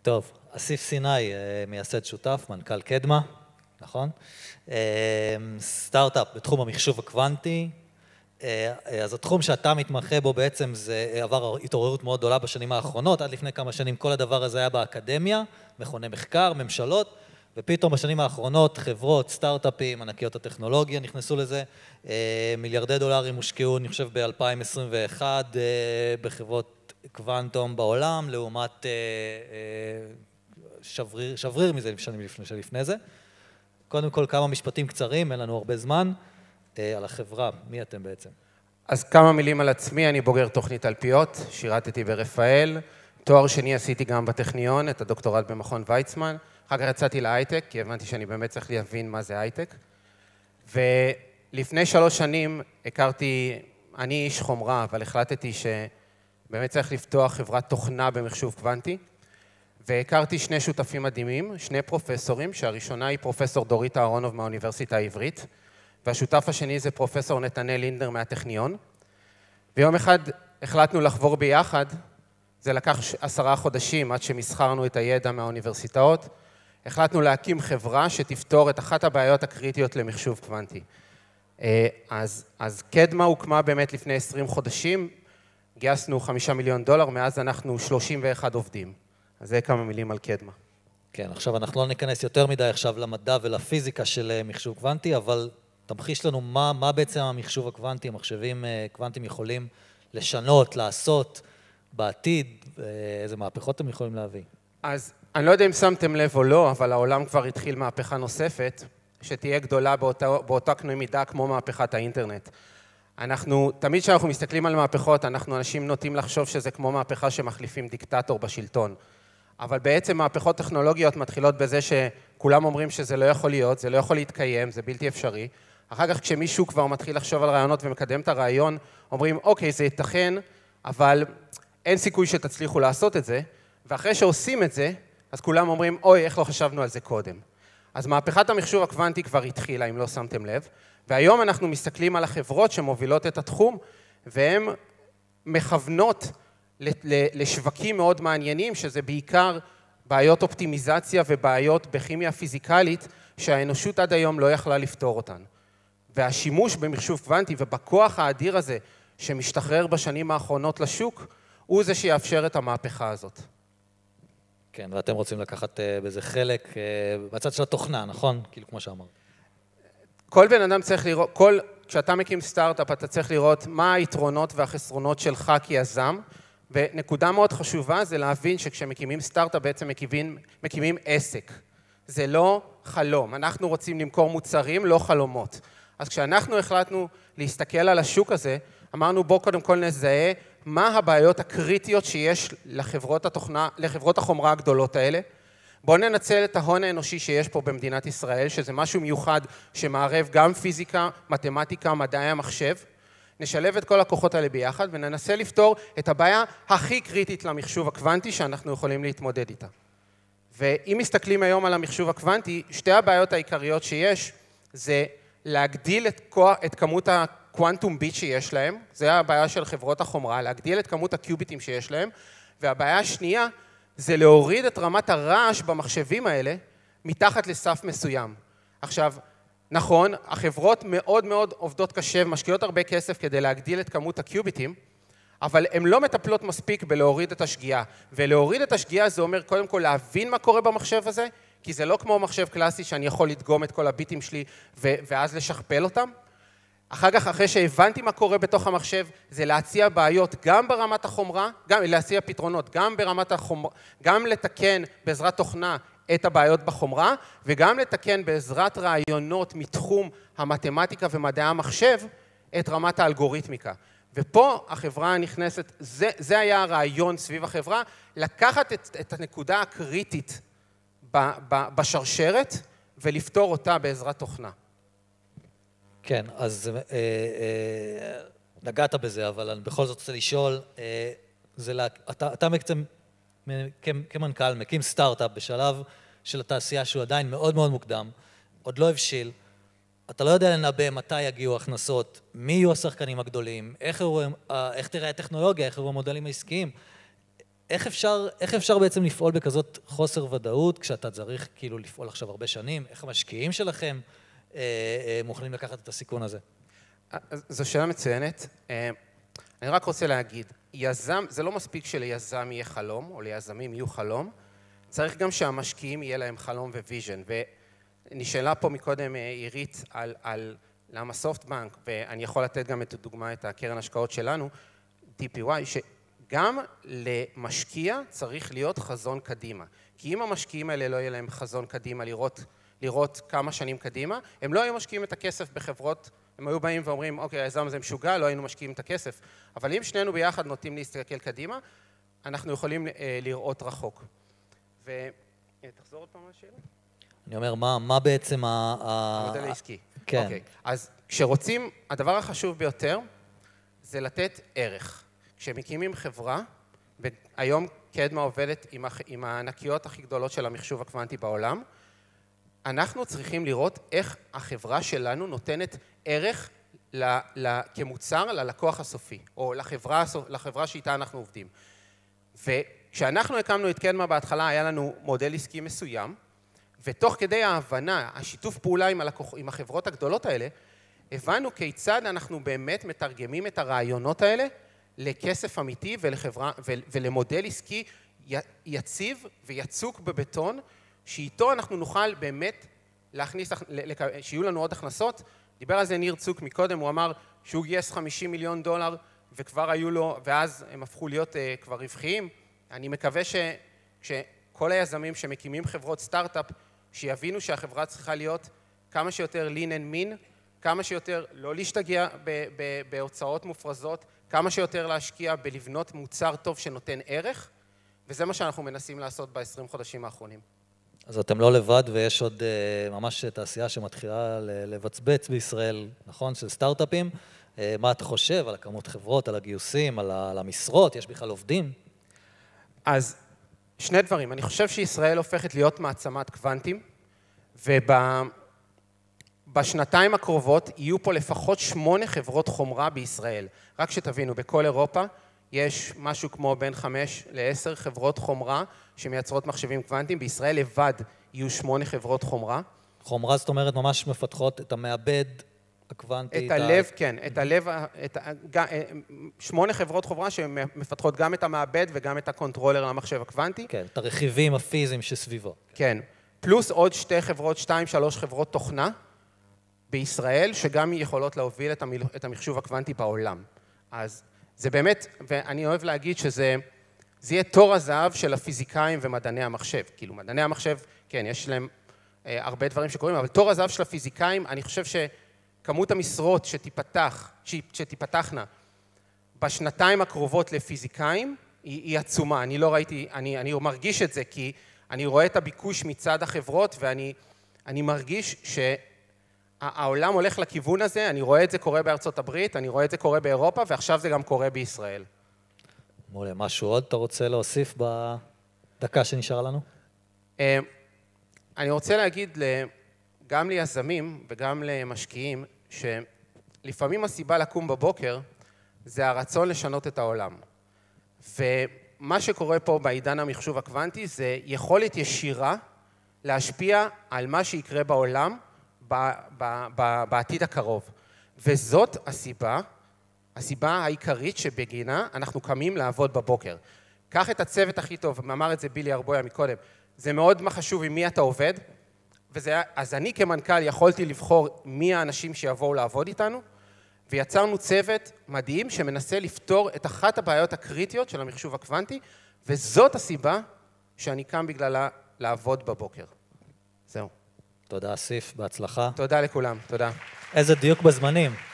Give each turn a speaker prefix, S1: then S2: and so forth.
S1: טוב, אסיף סיני, מייסד שותף, מנכ"ל קדמה, נכון? סטארט-אפ בתחום המחשוב הקוונטי, אז התחום שאתה מתמחה בו בעצם זה עבר התעוררות מאוד גדולה בשנים האחרונות, עד לפני כמה שנים כל הדבר הזה היה באקדמיה, מכוני מחקר, ממשלות, ופתאום בשנים האחרונות חברות, סטארט-אפים, ענקיות הטכנולוגיה נכנסו לזה, מיליארדי דולרים הושקעו, אני חושב ב-2021 בחברות קוונטום בעולם, לעומת שבריר מזה שנים לפני זה. קודם כל כמה משפטים קצרים, אין לנו הרבה זמן, על החברה, מי אתם בעצם?
S2: אז כמה מילים על עצמי, אני בוגר תוכנית תלפיות, שירתתי ברפאל, תואר שני עשיתי גם בטכניון, את הדוקטורט במכון ויצמן, אחר כך יצאתי להייטק, כי הבנתי שאני באמת צריך להבין מה זה הייטק, ולפני 3 שנים הכרתי, אני איש חומרה, אבל החלטתי שבאמת צריך לפתוח חברת תוכנה במחשוב קוונטי, והכרתי 2 שותפים מדהימים, 2 פרופסורים, שהראשונה היא פרופסור דורית אהרונוב מהאוניברסיטה העברית, והשותף השני זה פרופסור נתנאל לינדר מהטכניון. ויום אחד החלטנו לחבור ביחד, זה לקח 10 חודשים עד שמסחרנו את הידע מהאוניברסיטאות, החלטנו להקים חברה שתפתור את אחת הבעיות הקריטיות למחשוב קוונטי. אז קדמה הוקמה באמת לפני 20 חודשים, גייסנו $5 מיליון, מאז אנחנו 31 עובדים. אז זה כמה מילים על קדמה.
S1: כן, עכשיו אנחנו לא ניכנס יותר מדי עכשיו למדע ולפיזיקה של מחשוב קוונטי, אבל תמחיש לנו מה בעצם המחשוב הקוונטי, המחשבים קוונטיים יכולים לשנות, לעשות בעתיד, איזה מהפכות הם יכולים להביא.
S2: אז אני לא יודע אם שמתם לב או לא, אבל העולם כבר התחיל מהפכה נוספת, שתהיה גדולה באותה קנה מידה כמו מהפכת האינטרנט. תמיד כשאנחנו מסתכלים על מהפכות, אנחנו אנשים נוטים לחשוב שזה כמו מהפכה שמחליפים דיקטטור בשלטון. אבל בעצם מהפכות טכנולוגיות מתחילות בזה שכולם אומרים שזה לא יכול להיות, זה לא יכול להתקיים, זה בלתי אפשרי. אחר כך כשמישהו כבר מתחיל לחשוב על רעיונות ומקדם את הרעיון, אומרים, אוקיי, זה ייתכן, אבל אין סיכוי שתצליחו לעשות את זה. ואחרי שעושים את זה, אז כולם אומרים, אוי, איך לא חשבנו על זה קודם. אז מהפכת המחשוב הקוונטי כבר התחילה, אם לא שמתם לב. והיום אנחנו מסתכלים על החברות שמובילות את התחום, והן מכוונות לשווקים מאוד מעניינים, שזה בעיקר בעיות אופטימיזציה ובעיות בכימיה פיזיקלית, שהאנושות עד היום לא יכלה לפתור אותן. והשימוש במחשוב קוונטי ובכוח האדיר הזה שמשתחרר בשנים האחרונות לשוק, הוא זה שיאפשר את המהפכה הזאת.
S1: כן, ואתם רוצים לקחת בזה חלק בצד של התוכנה, נכון? כאילו כמו שאמרת.
S2: כל בן אדם צריך לראות, כשאתה מקים סטארט-אפ, אתה צריך לראות מה היתרונות והחסרונות שלך כיזם, ונקודה מאוד חשובה זה להבין שכשמקימים סטארט-אפ בעצם מקימים עסק. זה לא חלום. אנחנו רוצים למכור מוצרים, לא חלומות. אז כשאנחנו החלטנו להסתכל על השוק הזה, אמרנו בוא קודם כל נזהה מה הבעיות הקריטיות שיש לחברות החומרה הגדולות האלה. בואו ננצל את ההון האנושי שיש פה במדינת ישראל, שזה משהו מיוחד שמערב גם פיזיקה, מתמטיקה, מדעי המחשב. נשלב את כל הכוחות האלה ביחד וננסה לפתור את הבעיה הכי קריטית למחשוב הקוונטי שאנחנו יכולים להתמודד איתה. ואם מסתכלים היום על המחשוב הקוונטי, 2 הבעיות העיקריות שיש זה להגדיל את כמות הקוונטום ביט שיש להם, זה הבעיה של חברות החומרה, להגדיל את כמות הקיוביטים שיש להם, והבעיה השנייה זה להוריד את רמת הרעש במחשבים האלה מתחת לסף מסוים. עכשיו, נכון, החברות מאוד מאוד עובדות קשה ומשקיעות הרבה כסף כדי להגדיל את כמות הקיוביטים, אבל הן לא מטפלות מספיק בלהוריד את השגיאה. ולהוריד את השגיאה זה אומר קודם כל להבין מה קורה במחשב הזה, כי זה לא כמו מחשב קלאסי שאני יכול לדגום את כל הביטים שלי ואז לשכפל אותם. אחר כך, אחרי שהבנתי מה קורה בתוך המחשב, זה להציע בעיות גם ברמת החומרה, להציע פתרונות גם ברמת החומרה, גם לתקן בעזרת תוכנה את הבעיות בחומרה, וגם לתקן בעזרת רעיונות מתחום המתמטיקה ומדעי המחשב את רמת האלגוריתמיקה. ופה החברה נכנסת, זה היה הרעיון סביב החברה, לקחת את הנקודה הקריטית בשרשרת ולפתור אותה בעזרת תוכנה.
S1: כן, אז נגעת בזה, אבל אני בכל זאת רוצה לשאול, אתה בעצם כמנכ"ל מקים סטארט-אפ בשלב של התעשייה שהוא עדיין מאוד מאוד מוקדם, עוד לא הבשיל, אתה לא יודע לנבא מתי יגיעו הכנסות, מי יהיו השחקנים הגדולים, איך תראה הטכנולוגיה, איך יהיו המודלים העסקיים, איך אפשר בעצם לפעול בכזאת חוסר ודאות, כשאתה צריך כאילו לפעול עכשיו הרבה שנים? איך המשקיעים שלכם מוכנים לקחת את הסיכון הזה?
S2: זו שאלה מצוינת. אני רק רוצה להגיד, יזם, זה לא מספיק שליזם יהיה חלום, או ליזמים יהיו חלום, צריך גם שהמשקיעים יהיה להם חלום וויז'ן. ונשאלה פה מקודם עירית על למה סופטבנק, ואני יכול לתת גם את הדוגמה, את הקרן השקעות שלנו, TPY, שגם למשקיע צריך להיות חזון קדימה. כי אם המשקיעים האלה לא יהיה להם חזון קדימה, לראות כמה שנים קדימה, הם לא היו משקיעים את הכסף בחברות, הם היו באים ואומרים, אוקיי, היזם הזה משוגע, לא היינו משקיעים את הכסף. אבל אם שנינו ביחד נוטים להסתכל קדימה, אנחנו יכולים לראות רחוק. תחזור עוד פעם לשאלה?
S1: אני אומר, מה בעצם
S2: המודל העסקי.
S1: כן.
S2: אוקיי. אז כשרוצים, הדבר החשוב ביותר זה לתת ערך. כשמקימים חברה, והיום קדמה עובדת עם הענקיות הכי גדולות של המחשוב הקוונטי בעולם, אנחנו צריכים לראות איך החברה שלנו נותנת ערך כמוצר ללקוח הסופי, או לחברה שאיתה אנחנו עובדים. וכשאנחנו הקמנו את קדמה בהתחלה, היה לנו מודל עסקי מסוים, ותוך כדי ההבנה, השיתוף פעולה עם החברות הגדולות האלה, הבנו כיצד אנחנו באמת מתרגמים את הרעיונות האלה לכסף אמיתי ולמודל עסקי יציב ויצוק בבטון, שאיתו אנחנו נוכל באמת להכניס, שיהיו לנו עוד הכנסות. דיבר על זה ניר צוק מקודם, הוא אמר שהוא גייס $50 מיליון וכבר היו לו, ואז הם הפכו להיות כבר רווחיים. אני מקווה שכל היזמים שמקימים חברות סטארט-אפ, שיבינו שהחברה צריכה להיות כמה שיותר lean and mean, כמה שיותר לא להשתגע בהוצאות מופרזות, כמה שיותר להשקיע בלבנות מוצר טוב שנותן ערך, וזה מה שאנחנו מנסים לעשות ב-20 חודשים האחרונים.
S1: אז אתם לא לבד, ויש עוד ממש תעשייה שמתחילה לבצבץ בישראל, נכון? של סטארט-אפים. מה אתה חושב על הכמות חברות, על הגיוסים, על המשרות? יש בכלל עובדים?
S2: אז שני דברים. אני חושב שישראל הופכת להיות מעצמת קוונטים, ובשנתיים הקרובות יהיו פה לפחות 8 חברות חומרה בישראל. רק שתבינו, בכל אירופה יש משהו כמו בין 5 ל-10 חברות חומרה שמייצרות מחשבים קוונטיים. בישראל לבד יהיו 8 חברות חומרה.
S1: חומרה זאת אומרת ממש מפתחות את המעבד הקוונטי.
S2: את הלב, כן. את הלב, 8 חברות חומרה שמפתחות גם את המעבד וגם את הקונטרולר למחשב הקוונטי.
S1: כן, את הרכיבים הפיזיים שסביבו.
S2: כן. פלוס עוד 2 חברות, 2-3 חברות תוכנה בישראל, שגם יכולות להוביל את המחשוב הקוונטי בעולם. אז זה באמת, ואני אוהב להגיד שזה יהיה תור הזהב של הפיזיקאים ומדעני המחשב. כאילו, מדעני המחשב, כן, יש להם הרבה דברים שקורים, אבל תור הזהב של הפיזיקאים, אני חושב שכמות המשרות שתיפתחנה בשנתיים הקרובות לפיזיקאים, היא עצומה. אני לא ראיתי, אני מרגיש את זה, כי אני רואה את הביקוש מצד החברות, ואני מרגיש העולם הולך לכיוון הזה, אני רואה את זה קורה בארצות הברית, אני רואה את זה קורה באירופה, ועכשיו זה גם קורה בישראל.
S1: מולה, משהו עוד אתה רוצה להוסיף בדקה שנשארה לנו?
S2: אני רוצה להגיד גם ליזמים וגם למשקיעים, שלפעמים הסיבה לקום בבוקר, זה הרצון לשנות את העולם. ומה שקורה פה בעידן המחשוב הקוונטי, זה יכולת ישירה להשפיע על מה שיקרה בעולם, בעתיד הקרוב. וזאת הסיבה העיקרית שבגינה אנחנו קמים לעבוד בבוקר. קח את הצוות הכי טוב, אמר את זה בילי ארבויה מקודם, זה מאוד חשוב עם מי אתה עובד, אז אני כמנכ"ל יכולתי לבחור מי האנשים שיבואו לעבוד איתנו, ויצרנו צוות מדהים שמנסה לפתור את אחת הבעיות הקריטיות של המחשוב הקוונטי, וזאת הסיבה שאני קם בגללה לעבוד בבוקר. זהו.
S1: תודה, אסיף, בהצלחה.
S2: תודה לכולם, תודה.
S1: איזה דיוק בזמנים.